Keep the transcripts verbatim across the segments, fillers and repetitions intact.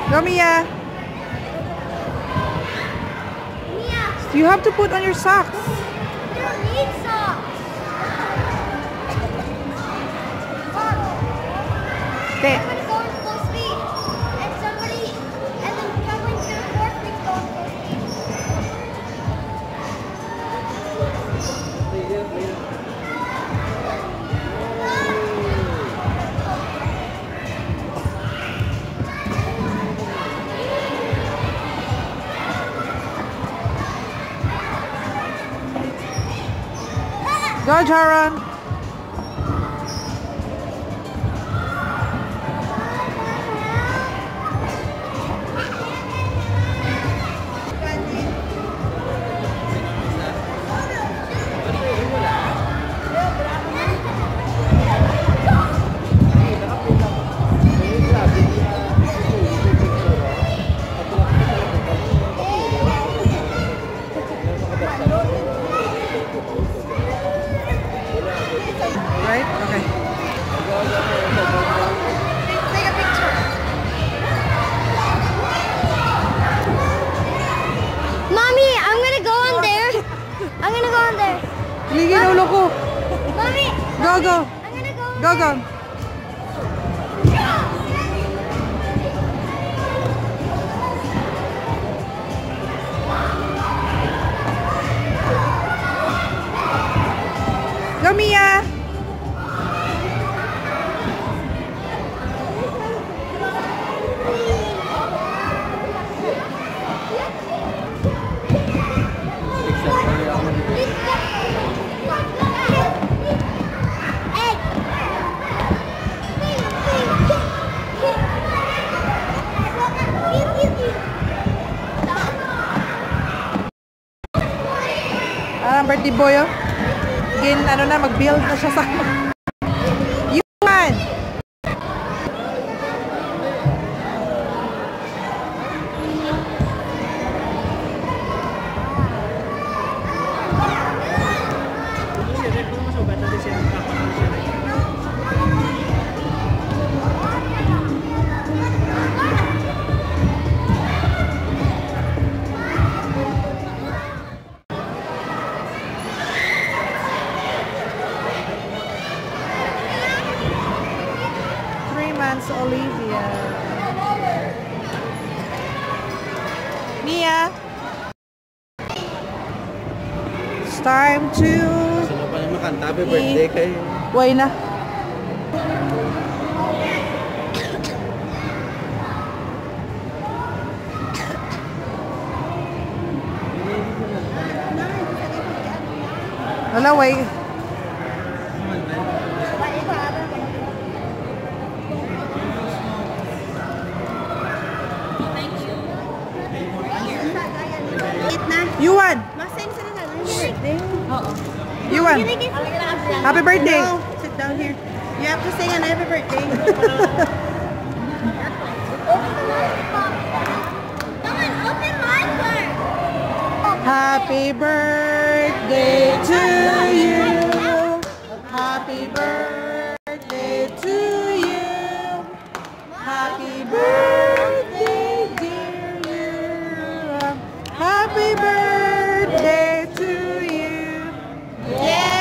Go, Mia. Mia. You have to put on your socks. You don't need socks. Okay. I'm gonna go in full speed, and somebody, and then trampoline's gonna force me to go in full speed. Go, Jaron. Right? Okay. Take a picture. Mommy, I'm gonna go in there. I'm gonna go in there. Ligin ulo ko. Mommy. Go, go. I'm gonna go in Go, go. Go, Mia. Parang birthday boy, oh. Again, ano na, mag-build na siya sa... Yuan! Olivia. Mia. It's time to... Sino pa naman kanta? Happy birthday kayo. Why na? Wala, way. Yuan! Yuan! Happy birthday! No, sit down here. You have to sing an happy birthday. Happy birthday to you. Happy birthday to you. Happy birthday, dear you. Happy birthday to you. Yay!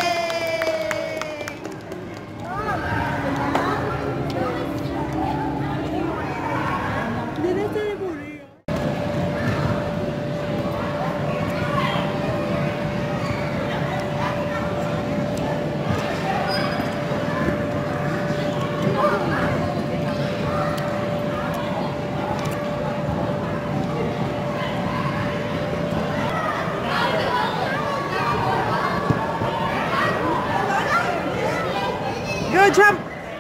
Go jump!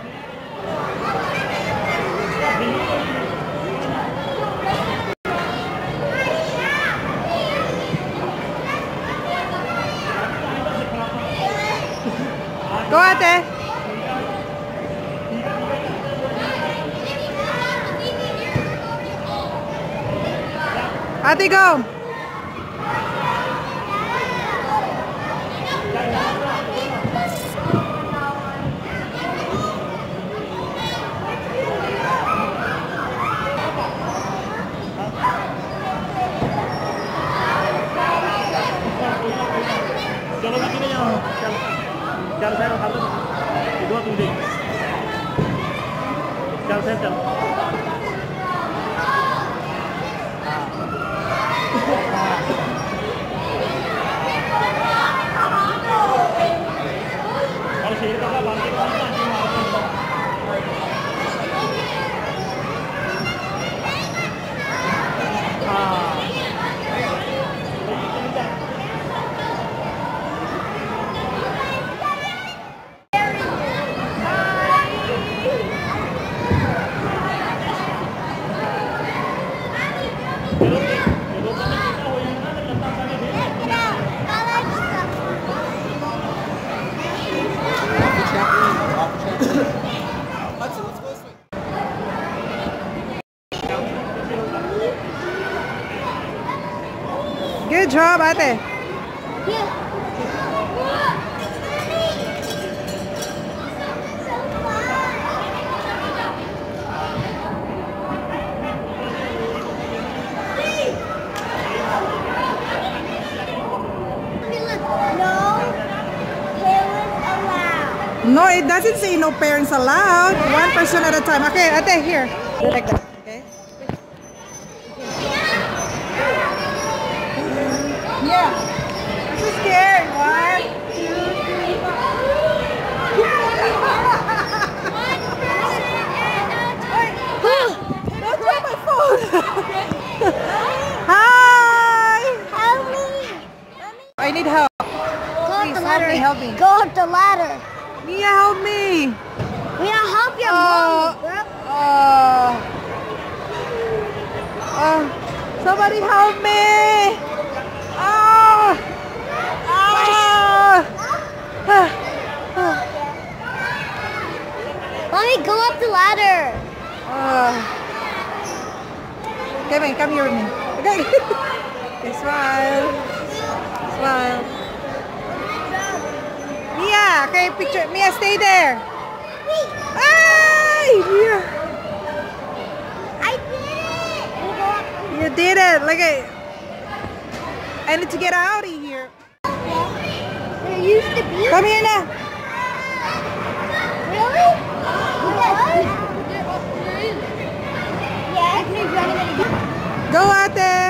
Go ate! Ate, go! Chào xem chào. Good job, ate. No, it doesn't say no parents allowed. One person at a time. Okay, ate, here. Do like that, okay? Yeah. I'm so scared. One, two, three, don't drop my phone. Hi. Help me. I need help. Go up Please, the help ladder. me, help me. Go up the ladder. Mia, help me. We don't help your Oh. mom, bro. Oh. Oh. Somebody help me. Oh. Oh. Mommy, go up the ladder. Oh. Kevin, come here with me. Okay. Okay, smile. Smile. Mia, okay, picture. Mia, stay there. Hey, Mia. I did it. We go up. You did it. Look at. I need to get out of here. There used to be. Come here now. Really? Yes. Yes. Go out there.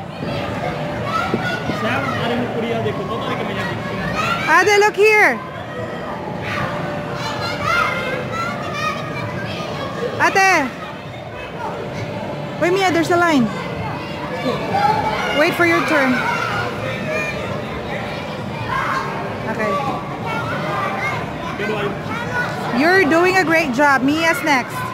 Sam, ada yang kuliah deh, kau tahu ni kami jadi. Ade, look here. Ate. Wait, Mia, there's a line. Wait for your turn. Okay. You're doing a great job. Mia's next.